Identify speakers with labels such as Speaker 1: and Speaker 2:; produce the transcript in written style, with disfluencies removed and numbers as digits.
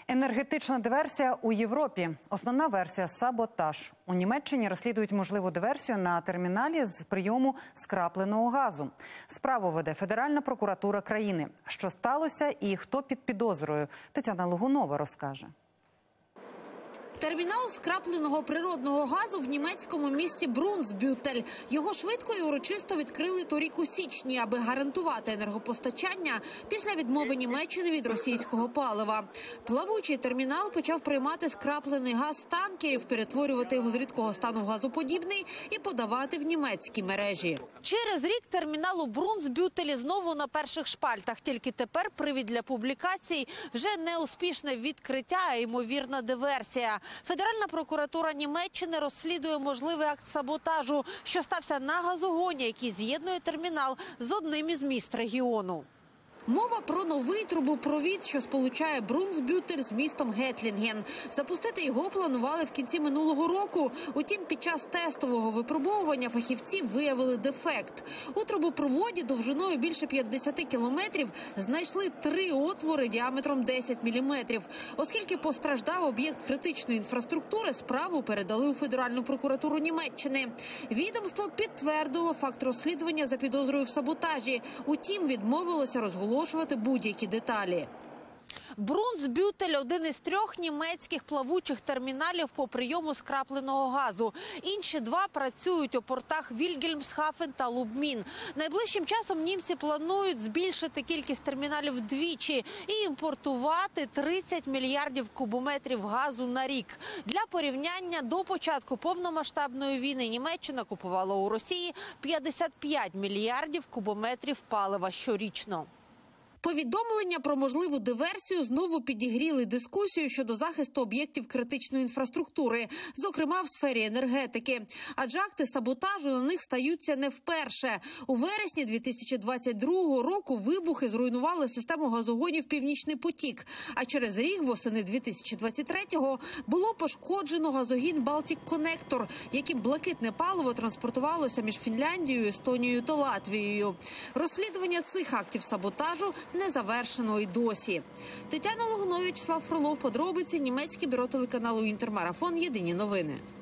Speaker 1: Енергетична диверсія у Європі. Основна версія – саботаж. У Німеччині розслідують можливу диверсію на терміналі з прийому скрапленого газу. Справу веде Федеральна прокуратура країни. Що сталося і хто під підозрою? Тетяна Логунова розкаже.
Speaker 2: Термінал скрапленого природного газу в німецькому місті Брунсбютель. Його швидко і урочисто відкрили торік у січні, аби гарантувати енергопостачання після відмови Німеччини від російського палива. Плавучий термінал почав приймати скраплений газ з танкерів, перетворювати його з рідкого стану в газоподібний і подавати в німецькі мережі. Через рік термінал у Брунсбютелі знову на перших шпальтах. Тільки тепер привід для публікацій вже не успішне відкриття, а ймовірна диверсія. Федеральна прокуратура Німеччини розслідує можливий акт саботажу, що стався на газогоні, який з'єднує термінал з одним із міст регіону. Мова про новий трубопровід, що сполучає Брунсбютель з містом Гетлінген. Запустити його планували в кінці минулого року. Утім, під час тестового випробовування фахівці виявили дефект. У трубопроводі довжиною більше 50 кілометрів знайшли 3 отвори діаметром 10 міліметрів. Оскільки постраждав об'єкт критичної інфраструктури, справу передали у Федеральну прокуратуру Німеччини. Відомство підтвердило факт розслідування за підозрою в саботажі. Утім, відмовилося розголошувати будь-які деталі. Брунсбютель – один із 3 німецьких плавучих терміналів по прийому скрапленого газу. Інші 2 працюють у портах Вільгельмсхафен та Лубмін. Найближчим часом німці планують збільшити кількість терміналів вдвічі і імпортувати 30 мільярдів кубометрів газу на рік. Для порівняння, до початку повномасштабної війни Німеччина купувала у Росії 55 мільярдів кубометрів палива щорічно. Повідомлення про можливу диверсію знову підігріли дискусію щодо захисту об'єктів критичної інфраструктури, зокрема в сфері енергетики. Адже акти саботажу на них стаються не вперше. У вересні 2022 року вибухи зруйнували систему газогонів «Північний потік». А через рік, восени 2023-го, було пошкоджено газогін «Балтік Коннектор», яким блакитне паливо транспортувалося між Фінляндією, Естонією та Латвією. Розслідування цих актів саботажу не завершено й досі. Тетяна Логунова, Вячеслав Фролов, подробиці, німецьке бюро телеканалу «Інтермарафон», єдині новини.